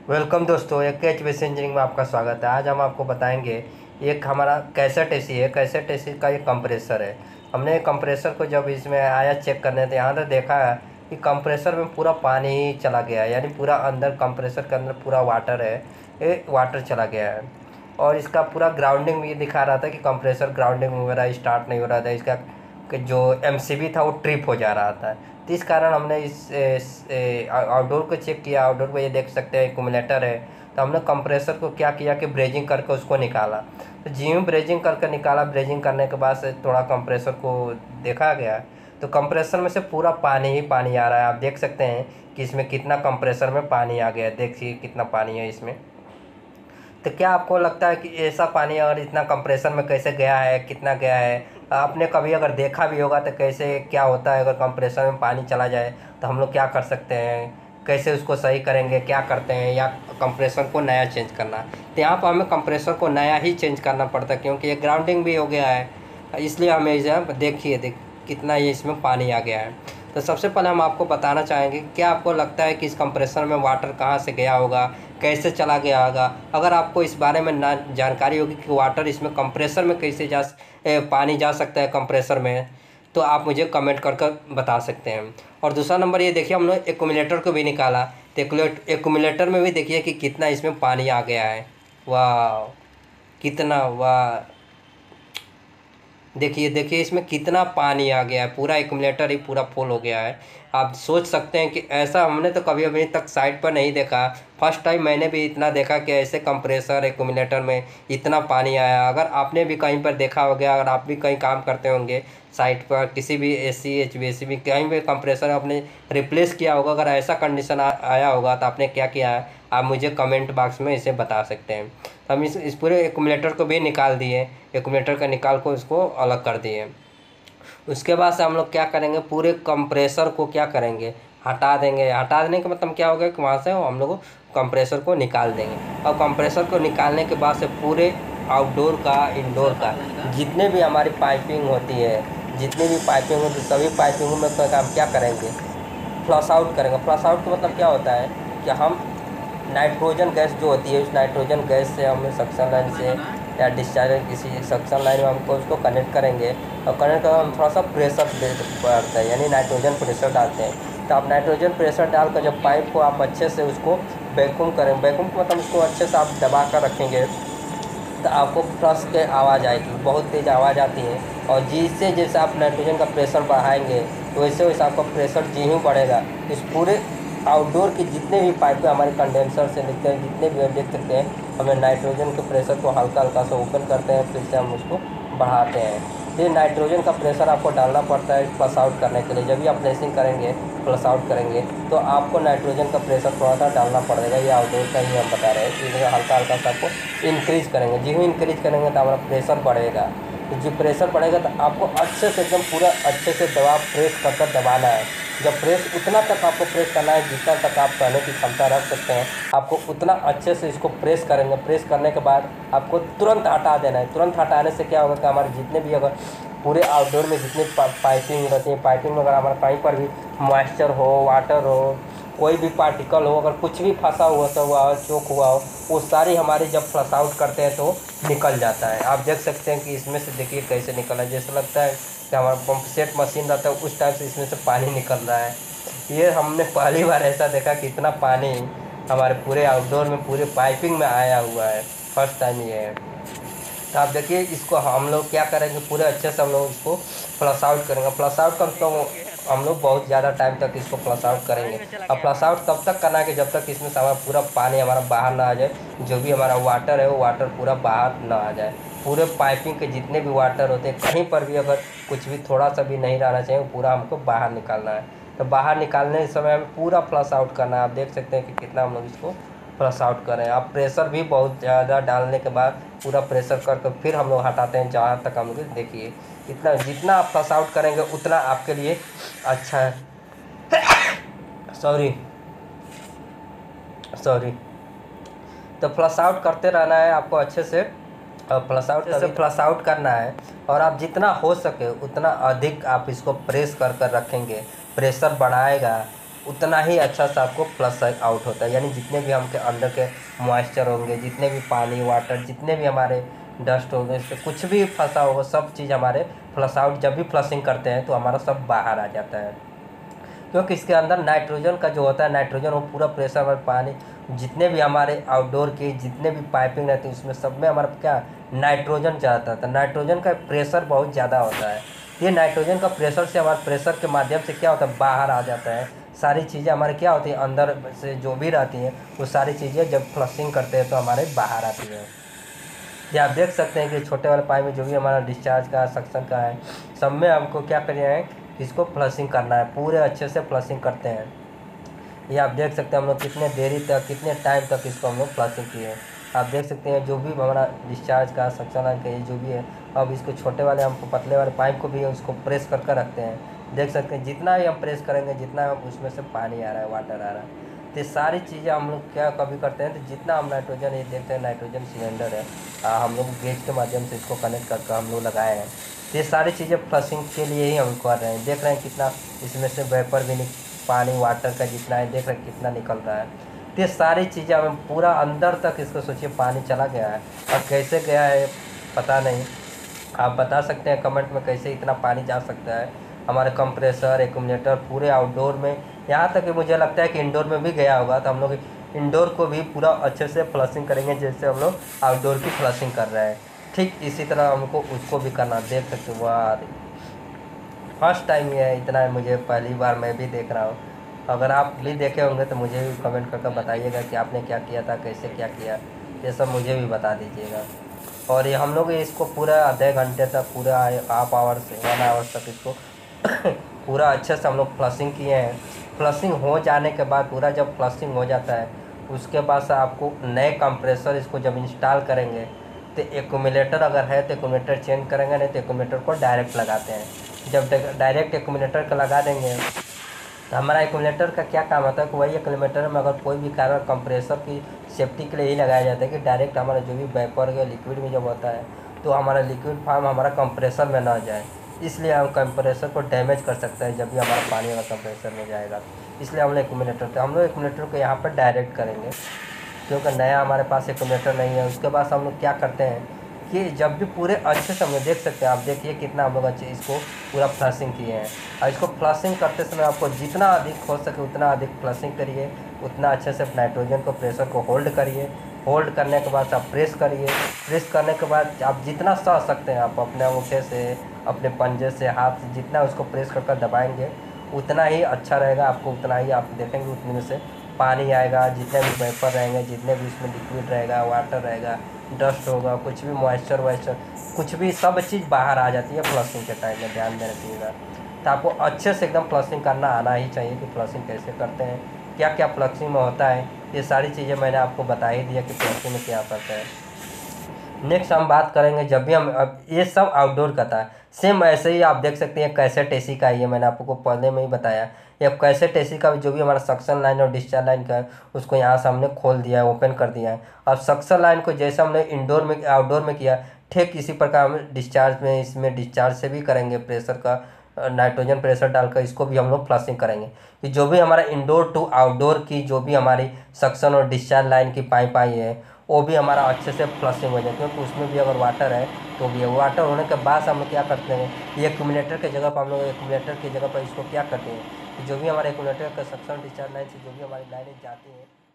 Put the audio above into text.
Welcome दोस्तों, एक H B engineering में आपका स्वागत है। आज हम आपको बताएंगे एक हमारा कैसेट एसी है। कैसेट एसी का एक कंप्रेसर है। हमने कंप्रेसर को जब इसमें आया चेक करने तो यहाँ तक देखा है कि कंप्रेसर में पूरा पानी ही चला गया है, यानी पूरा अंदर कंप्रेसर के अंदर पूरा वाटर है, ये वाटर चला गया है। और इसका पूरा ग्राउंडिंग भी दिखा रहा था कि कंप्रेसर ग्राउंडिंग वगैरह स्टार्ट नहीं हो रहा था। इसका कि जो एमसीबी था वो ट्रिप हो जा रहा था। तो इस कारण हमने इस आउटडोर को चेक किया। आउटडोर को ये देख सकते हैं एक्यूमुलेटर है। तो हमने कंप्रेसर को क्या किया कि ब्रेजिंग करके उसको निकाला। तो जी ब्रेजिंग करके निकाला। ब्रेजिंग करने के बाद से थोड़ा कंप्रेसर को देखा गया तो कंप्रेसर में से पूरा पानी ही पानी आ रहा है। आप देख सकते हैं कि इसमें कितना कंप्रेसर में पानी आ गया है। देखिए कितना पानी है इसमें। तो क्या आपको लगता है कि ऐसा पानी अगर इतना कंप्रेसर में कैसे गया है, कितना गया है? आपने कभी अगर देखा भी होगा तो कैसे क्या होता है अगर कंप्रेसर में पानी चला जाए तो हम लोग क्या कर सकते हैं, कैसे उसको सही करेंगे, क्या करते हैं, या कंप्रेसर को नया चेंज करना? तो यहाँ पर हमें कंप्रेसर को नया ही चेंज करना पड़ता है क्योंकि ये ग्राउंडिंग भी हो गया है। इसलिए हमें इसे देखिए कितना ये इसमें पानी आ गया है। तो सबसे पहले हम आपको बताना चाहेंगे क्या आपको लगता है कि इस कंप्रेसर में वाटर कहाँ से गया होगा, कैसे चला गया होगा? अगर आपको इस बारे में ना जानकारी होगी कि वाटर इसमें कंप्रेसर में कैसे पानी जा सकता है कंप्रेसर में, तो आप मुझे कमेंट कर कर बता सकते हैं। और दूसरा नंबर ये देखिए, हम लोग एक्यूमुलेटर को भी निकाला तो एक्यूमुलेटर में भी देखिए कि कितना इसमें पानी आ गया है। वाह, कितना! वाह, देखिए देखिए इसमें कितना पानी आ गया है। पूरा एक्यूमुलेटर ही पूरा फुल हो गया है। आप सोच सकते हैं कि ऐसा हमने तो कभी अभी तक साइट पर नहीं देखा। फर्स्ट टाइम मैंने भी इतना देखा कि ऐसे कंप्रेसर एक्यूमुलेटर में इतना पानी आया। अगर आपने भी कहीं पर देखा होगा, अगर आप भी कहीं काम करते होंगे साइट पर, किसी भी एसी एचवीएसी भी कहीं भी कंप्रेसर आपने रिप्लेस किया होगा, अगर ऐसा कंडीशन आया होगा तो आपने क्या किया है, आप मुझे कमेंट बॉक्स में इसे बता सकते हैं। तो हम इस पूरे एक्यूमुलेटर को भी निकाल दिए। एक्यूमुलेटर का निकाल को इसको अलग कर दिए। उसके बाद से हम लोग क्या करेंगे, पूरे कंप्रेसर को क्या करेंगे, हटा देंगे। हटा देने का मतलब क्या होगा कि वहाँ से हम लोग कंप्रेसर को निकाल देंगे। और कंप्रेसर को निकालने के बाद से पूरे आउटडोर का इंडोर का जितने भी हमारी पाइपिंग होती है, जितनी भी पाइपिंग होती है, सभी पाइपिंग में हम क्या करेंगे, फ्लश आउट करेंगे। फ्लश आउट का मतलब क्या होता है कि हम नाइट्रोजन गैस जो होती है, उस नाइट्रोजन गैस से हम सक्शन लाइन से या डिस्चार्ज किसी सक्शन लाइन में हमको उसको कनेक्ट करेंगे। और कनेक्ट कर हम थोड़ा सा प्रेशर बढ़ता है, यानी नाइट्रोजन प्रेशर डालते हैं। तो आप नाइट्रोजन प्रेशर डालकर जब पाइप को आप अच्छे से उसको वैक्यूम करें, वैक्यूम मतलब उसको अच्छे से आप दबा कर रखेंगे तो आपको फ्लश के आवाज़ आएगी, बहुत तेज़ आवाज़ आती है। और जिससे जैसे आप नाइट्रोजन का प्रेशर बढ़ाएंगे तो वैसे वैसे आपका प्रेशर जी ही बढ़ेगा। इस पूरे आउटडोर की जितने भी पाइपें हमारे कंडेंसर से निकलते हैं, जितने भी हम देख सकते हैं, हमें नाइट्रोजन के प्रेशर को हल्का हल्का सा ओपन करते हैं, फिर से हम उसको बढ़ाते हैं। फिर नाइट्रोजन का प्रेशर आपको डालना पड़ता है फ्लश आउट करने के लिए। जब भी आप फ्लशिंग करेंगे, फ्लश आउट करेंगे, तो आपको नाइट्रोजन का प्रेशर थोड़ा सा डालना पड़ेगा। ये आउटडोर का ही हम बता रहे हैं कि हल्का हल्का सा आपको इंक्रीज करेंगे। जी इंक्रीज करेंगे तो हमारा प्रेशर बढ़ेगा। तो जो प्रेशर बढ़ेगा तो आपको अच्छे से एकदम पूरा अच्छे से दबा प्रेस कर कर दबाना है। जब प्रेस उतना तक आपको प्रेस करना है जितना तक आप सहने की क्षमता रख सकते हैं, आपको उतना अच्छे से इसको प्रेस करेंगे। प्रेस करने के बाद आपको तुरंत हटा देना है। तुरंत हटाने से क्या होगा कि हमारे जितने भी अगर पूरे आउटडोर में जितनी पाइपिंग रहती है, पाइपिंग में अगर हमारा कहीं पर भी मॉइस्चर हो, वाटर हो, कोई भी पार्टिकल हो, अगर कुछ भी फंसा हुआ सा हुआ हो, चोक हुआ हो, वो सारी हमारी जब फ्लश आउट करते हैं तो निकल जाता है। आप देख सकते हैं कि इसमें से देखिए कैसे निकल है। जैसे लगता है कि हमारा पंप सेट मशीन रहता है उस टाइप से इसमें से पानी निकल रहा है। ये हमने पहली बार ऐसा देखा कि इतना पानी हमारे पूरे आउटडोर में पूरे पाइपिंग में आया हुआ है। फर्स्ट टाइम ये है। तो आप देखिए इसको हम लोग क्या करेंगे, पूरे अच्छे से हम लोग इसको फ्लश आउट करेंगे। फ्लश आउट कर तो हम लोग बहुत ज़्यादा टाइम तक इसको फ्लश आउट करेंगे। और फ्लश आउट तब तक करना है कि जब तक इसमें से हमारा पूरा पानी हमारा बाहर ना आ जाए। जो भी हमारा वाटर है वो वाटर पूरा बाहर ना आ जाए। पूरे पाइपिंग के जितने भी वाटर होते हैं, कहीं पर भी अगर कुछ भी थोड़ा सा भी नहीं रहना चाहिए, वो पूरा हमको बाहर निकालना है। तो बाहर निकालने के समय हमें पूरा फ्लश आउट करना है। आप देख सकते हैं कि कितना हम लोग इसको फ्लश आउट करें। आप प्रेशर भी बहुत ज़्यादा डालने के बाद पूरा प्रेशर करके फिर हम लोग हटाते हैं जहाँ तक हम लोग देखिए। इतना जितना आप फ्लश आउट करेंगे उतना आपके लिए अच्छा है। Sorry sorry. तो फ्लश आउट करते रहना है आपको अच्छे से। फ्लश आउट करना है। और आप जितना हो सके उतना अधिक आप इसको प्रेस कर कर रखेंगे। प्रेशर बढ़ाएगा उतना ही अच्छा सा आपको फ्लश आउट होता है। यानी जितने भी हम के अंदर के मॉइस्चर होंगे, जितने भी पानी वाटर, जितने भी हमारे डस्ट होंगे, इस पर कुछ भी फंसा होगा, सब चीज़ हमारे फ्लश आउट जब भी फ्लशिंग करते हैं तो हमारा सब बाहर आ जाता है। क्योंकि इसके अंदर नाइट्रोजन का जो होता है, नाइट्रोजन वो पूरा प्रेशर में पानी, जितने भी हमारे आउटडोर की जितने भी पाइपिंग रहती है उसमें सब में हमारा क्या नाइट्रोजन जाता था। नाइट्रोजन का प्रेशर बहुत ज़्यादा होता है। ये नाइट्रोजन का प्रेशर से हमारे प्रेशर के माध्यम से क्या होता है, बाहर आ जाता है। सारी चीज़ें हमारे क्या होती है, अंदर से जो भी रहती हैं वो सारी चीज़ें जब फ्लशिंग करते हैं तो हमारे बाहर आती हैं। ये आप देख सकते हैं कि छोटे वाले पाइप में जो भी हमारा डिस्चार्ज का सक्शन का है, सब में हमको क्या करना है, इसको फ्लशिंग करना है, पूरे अच्छे से फ्लशिंग करते हैं। ये आप देख सकते हैं हम लोग कितने देरी तक, कितने टाइम तक इसको हम लोग फ्लशिंग किए हैं। आप देख सकते हैं जो भी हमारा डिस्चार्ज का सक्शन लाइन का ये जो भी है, अब इसको छोटे वाले हम पतले वाले पाइप को भी उसको प्रेस कर रखते हैं। देख सकते हैं जितना भी हम प्रेस करेंगे जितना उसमें से पानी आ रहा है, वाटर आ रहा है। तो ये सारी चीज़ें हम लोग क्या कभी करते हैं, तो जितना हम नाइट्रोजन, ये देखते हैं नाइट्रोजन सिलेंडर है, हम लोग गेज के माध्यम से इसको कनेक्ट करके हम लोग लगाए हैं। तो ये सारी चीज़ें फ्लशिंग के लिए ही हम कर रहे हैं। देख रहे हैं कितना इसमें से वेपर भी पानी वाटर का जितना है, देख रहे हैं कितना निकल रहा है। तो ये सारी चीज़ें हमें पूरा अंदर तक इसको सोचिए पानी चला गया है, और कैसे गया है पता नहीं। आप बता सकते हैं कमेंट में कैसे इतना पानी जा सकता है। हमारे कंप्रेसर, एक्यूमुलेटर पूरे आउटडोर में, यहाँ तक कि मुझे लगता है कि इंडोर में भी गया होगा। तो हम लोग इंडोर को भी पूरा अच्छे से फ्लशिंग करेंगे जैसे हम लोग आउटडोर की फ्लशिंग कर रहे हैं। ठीक इसी तरह हमको उसको भी करना। देख सकते हो, वाह, फर्स्ट टाइम ये है, इतना मुझे पहली बार मैं भी देख रहा हूँ। अगर आप भी देखे होंगे तो मुझे भी कमेंट करके बताइएगा कि आपने क्या किया था, कैसे क्या किया, ये सब मुझे भी बता दीजिएगा। और ये हम लोग इसको पूरा आधे घंटे तक, पूरा हाफ आवर से 1 आवर तक इसको पूरा अच्छे से हम लोग फ्लशिंग किए हैं। फ्लशिंग हो जाने के बाद, पूरा जब फ्लशिंग हो जाता है उसके बाद से आपको नए कंप्रेसर इसको जब इंस्टॉल करेंगे तो एक्यूमुलेटर अगर है तो एक्यूमुलेटर चेंज करेंगे, नहीं तो एक्यूमुलेटर को डायरेक्ट लगाते हैं। जब डायरेक्ट एक्यूमुलेटर का लगा देंगे तो हमारा एक्यूमुलेटर का क्या काम होता है कि वही एक्यूमुलेटर में अगर कोई भी कारण कंप्रेसर की सेफ्टी के लिए ही लगाया जाता है कि डायरेक्ट हमारा जो भी वेपर या लिक्विड में जब होता है तो हमारा लिक्विड फॉर्म हमारा कंप्रेसर में ना जाए। इसलिए हम कंप्रेसर को डैमेज कर सकते हैं जब भी हमारा पानी अगर कंप्रेसर में जाएगा। इसलिए हम लोग एक्यूमुलेटर को यहाँ पर डायरेक्ट करेंगे, क्योंकि नया हमारे पास एक्यूमुलेटर नहीं है। उसके बाद हम लोग क्या करते हैं कि जब भी पूरे अच्छे से हम लोग देख सकते हैं, आप देखिए कितना हम लोग अच्छे इसको पूरा फ्लशिंग किए हैं। और इसको फ्लशिंग करते समय आपको जितना अधिक हो सके उतना अधिक फ्लशिंग करिए, उतना अच्छे से नाइट्रोजन को प्रेशर को होल्ड करिए। होल्ड करने के बाद आप प्रेस करिए। प्रेस करने के बाद आप जितना सह सकते हैं आप अपने अंगूठे से, अपने पंजे से, हाथ से, जितना उसको प्रेस कर दबाएंगे उतना ही अच्छा रहेगा। आपको उतना ही आप देखेंगे उतने में से पानी आएगा, जितने भी वेपर रहेंगे, जितने भी इसमें लिक्विड रहेगा, वाटर रहेगा, डस्ट होगा, कुछ भी मॉइस्चर वाइस्चर, कुछ भी सब चीज़ बाहर आ जाती है फ्लशिंग के टाइम में। ध्यान देना चाहिएगा। तो आपको अच्छे से एकदम फ्लशिंग करना आना ही चाहिए कि फ्लशिंग कैसे करते हैं, क्या क्या फ्लशिंग में होता है। ये सारी चीज़ें मैंने आपको बता ही दिया कि फ्लशिंग में क्या करता है। नेक्स्ट हम बात करेंगे जब भी हम, अब ये सब आउटडोर का था। सेम ऐसे ही आप देख सकते हैं कैसेट एसी का, ये मैंने आपको पहले में ही बताया। ये अब कैसेट एसी का जो भी हमारा सक्शन लाइन और डिस्चार्ज लाइन का है उसको यहाँ से हमने खोल दिया है, ओपन कर दिया है। अब सक्शन लाइन को जैसे हमने इंडोर में आउटडोर में किया, ठीक इसी प्रकार हम डिस्चार्ज में, इसमें डिस्चार्ज से भी करेंगे। प्रेशर का नाइट्रोजन प्रेशर डालकर इसको भी हम लोग फ्लशिंग करेंगे कि जो भी हमारा इंडोर टू आउटडोर की जो भी हमारी सक्शन और डिस्चार्ज लाइन की पाइप आई है वो भी हमारा अच्छे से फ्लशिंग हो जाए। क्योंकि उसमें भी अगर वाटर है तो भी वाटर होने के बाद हम लोग क्या करते हैं, ये एक्यूमुलेटर के जगह पर हम लोग एक्यूमुलेटर की जगह पर इसको क्या करते हैं कि जो भी हमारे एक्यूमुलेटर का सक्शन डिस्चार्ज लाइन से जो भी हमारी लाइनें जाती हैं